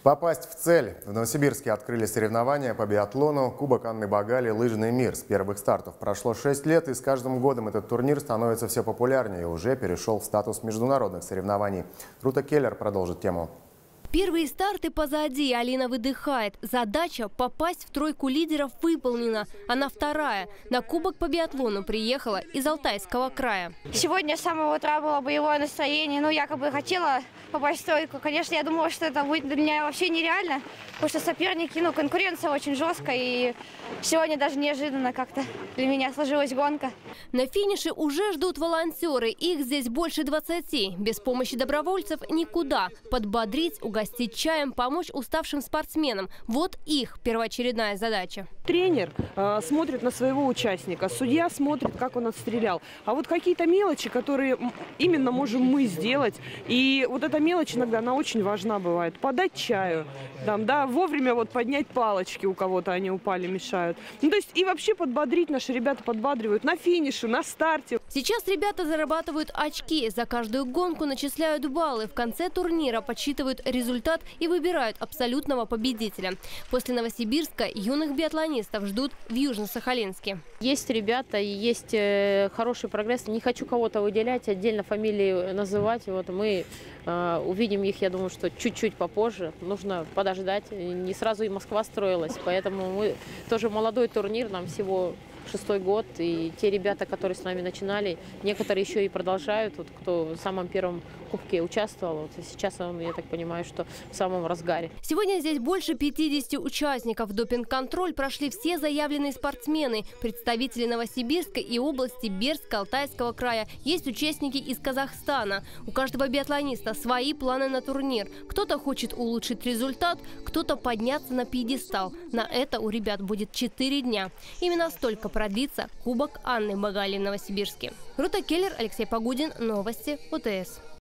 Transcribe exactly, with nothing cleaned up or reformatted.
Попасть в цель. В Новосибирске открыли соревнования по биатлону «Кубок Анны Багали. Лыжный мир». С первых стартов прошло шесть лет, и с каждым годом этот турнир становится все популярнее и уже перешел в статус международных соревнований. Рута Келлер продолжит тему. Первые старты позади, Алина выдыхает. Задача – попасть в тройку лидеров выполнена. Она вторая. На Кубок по биатлону приехала из Алтайского края. Сегодня с самого утра было боевое настроение. Ну, якобы хотела попасть в тройку. Конечно, я думала, что это будет для меня вообще нереально. Потому что соперники, ну, конкуренция очень жесткая. И сегодня даже неожиданно как-то для меня сложилась гонка. На финише уже ждут волонтеры. Их здесь больше двадцати. Без помощи добровольцев никуда. Подбодрить, угостить чаем, помочь уставшим спортсменам. Вот их первоочередная задача. Тренер э, смотрит на своего участника, судья смотрит, как он отстрелял. А вот какие-то мелочи, которые именно можем мы сделать. И вот эта мелочь иногда, она очень важна бывает. Подать чаю, там, да, вовремя вот поднять палочки, у кого-то они упали, мешают. Ну, то есть и вообще подбодрить, наши ребята подбадривают на финише, на старте. Сейчас ребята зарабатывают очки. За каждую гонку начисляют баллы. В конце турнира подсчитывают результат и выбирают абсолютного победителя. После Новосибирска юных биатлонистов ждут в Южно-Сахалинске. Есть ребята, и есть хороший прогресс. Не хочу кого-то выделять, отдельно фамилии называть. Вот мы э, увидим их, я думаю, что чуть-чуть попозже. Нужно подождать. Не сразу и Москва строилась. Поэтому мы тоже молодой турнир, нам всего шестой год, и те ребята, которые с нами начинали, некоторые еще и продолжают, вот, кто в самом первом кубке участвовал, вот, сейчас он, я так понимаю, что в самом разгаре. Сегодня здесь больше пятидесяти участников. Допинг-контроль прошли все заявленные спортсмены, представители Новосибирска и области Бердска, Алтайского края. Есть участники из Казахстана. У каждого биатлониста свои планы на турнир. Кто-то хочет улучшить результат, кто-то подняться на пьедестал. На это у ребят будет четыре дня. Именно столько продлится Кубок Анны Багали в Новосибирске. Рута Келлер, Алексей Погудин, новости ОТС.